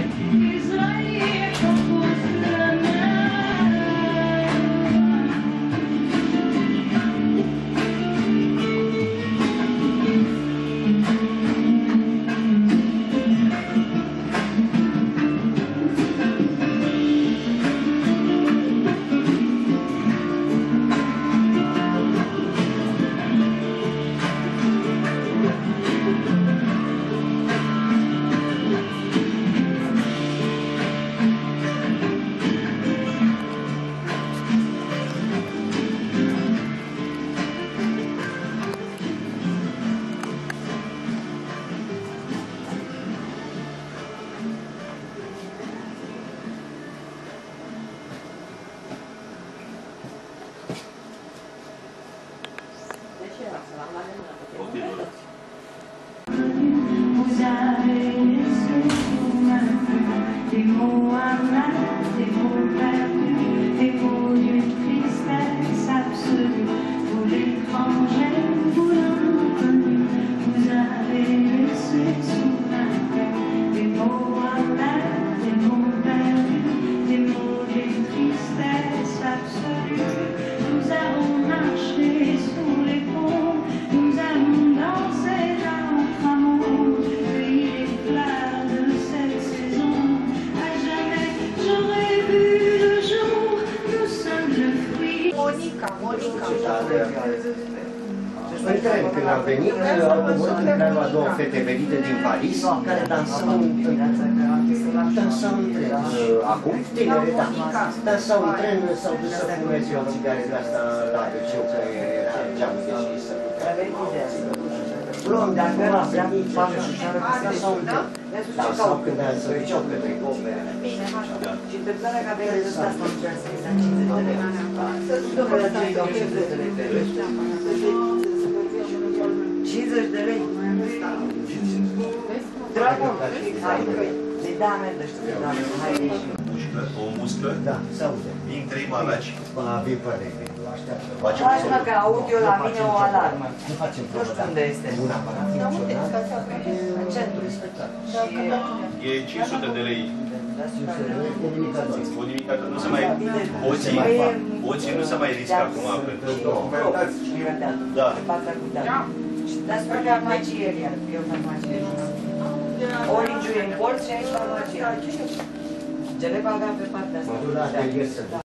Vous avez laissé sous ma main des mots amargs, des mots perdus, des mots d'une tristesse absolue. Pour l'étranger, pour l'inconnu, vous avez laissé sous ma main des mots amargs, des mots perdus, des mots d'une tristesse absolue. Nous avons marché sous les ponts, nous avons dansé dans notre amour, cueilli les fleurs de cette saison. À jamais j'aurais vu le jour, nous sommes le fruit. Monica. Întreb, când am venit, au coborât în trenul a două fete venite din Paris, care dansau în tren. Acum, tinere, da. Dansau în tren, s-au dus să fumeze o țigară de asta la WC-ul, că era geamul deschis. Luăm de acum, am venit, dansau în tren. Dansau când se duceau către Gobe. Și întâmplarea că aveai de asta nu trebuie să fie 50 de lei. Să ducă la 50 de lei. 50 de lei. Dragon, de da merda, știu de da merda, hai ieși. O muscă? Da, se aude. Din 3 malaci. Vin părere, așteaptă. Faci mă că aud eu la mine o alarmă. Nu facem Nu știu unde este. un aparat funcțional. În centru. E 500 de lei. O nimicator. Nu se mai... Oții nu se mai riscă acum pentru... Da. Dar spre farmacieria, eu farmacieria. Orange-ul e în colț și aici farmacia. Ce le băgam pe partea asta?